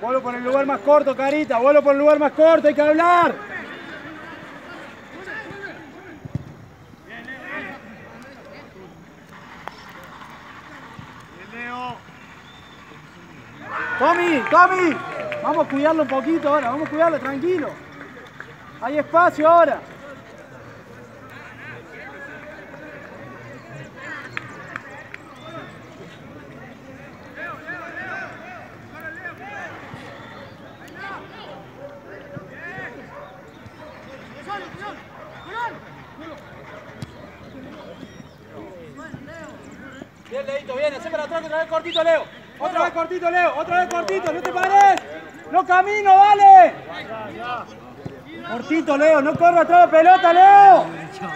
Vuelvo por el lugar más corto, Carita. Vuelvo por el lugar más corto, hay que hablar. Tommy. Vamos a cuidarlo un poquito ahora. Vamos a cuidarlo, tranquilo. Hay espacio ahora. Bien, Leito, bien, hacé para atrás, otra vez cortito, Leo. Otra vez cortito, Leo, otra vez cortito, no te pares. No camino, dale. Cortito, Leo, no corra atrás de pelota, Leo.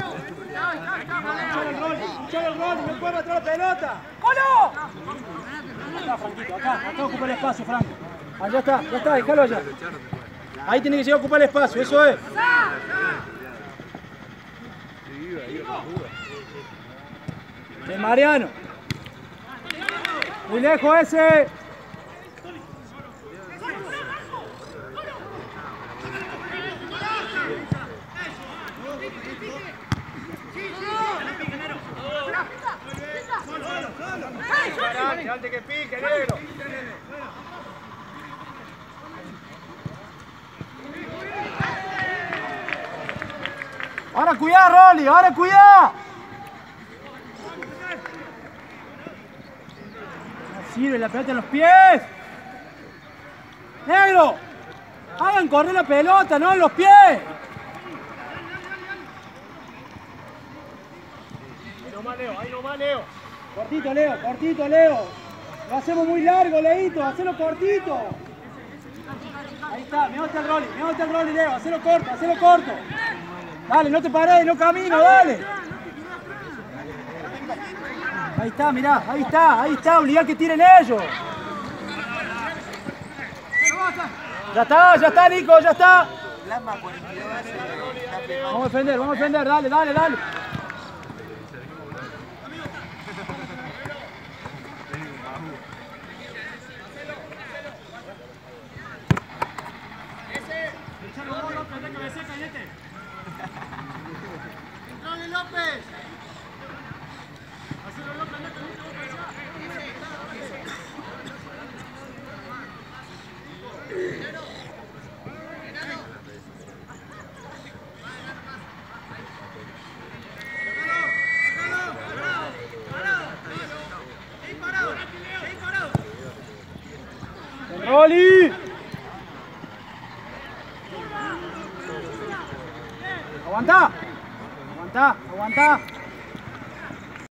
Escuchá el rol, no corra atrás de pelota. ¡Colo! Acá, Franquito, acá ocupa el espacio, Franco. Ya está, déjalo allá. Ahí tiene que llegar a ocupar el espacio, eso es. De Mariano. Muy lejos ese. Antes que pique, negro. Ahora cuidá, Rolly, ahora cuidá. No sirve la pelota en los pies. Negro, hagan correr la pelota, no en los pies. Ahí nomás, Leo. Cortito, Leo. Lo hacemos muy largo, Leito, hacelo cortito. Ahí está, me gusta el Rolly, Leo, hacelo corto. Dale, no te pares, no camino, dale. Ahí está, mirá, ahí está, obligá que tiren ellos. Ya está, Nico, ya está. Vamos a defender, dale. López. Rolly. Aguanta.